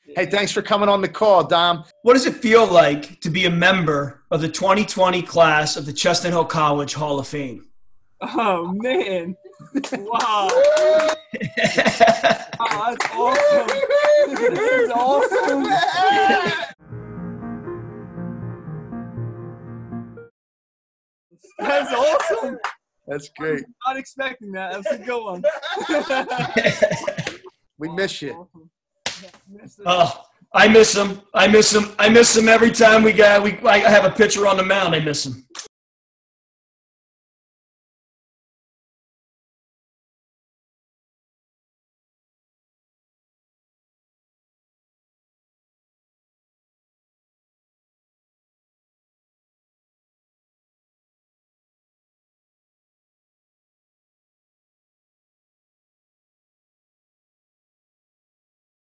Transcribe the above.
Hey, thanks for coming on the call, Dom. What does it feel like to be a member of the 2020 class of the Chestnut Hill College Hall of Fame? Oh, man. Wow. Wow, that's awesome. This is awesome. That's awesome. That's great. Not expecting that. That's a good one. We miss you. Awesome. Oh, I miss him. I miss him every time I have a pitcher on the mound. I miss him.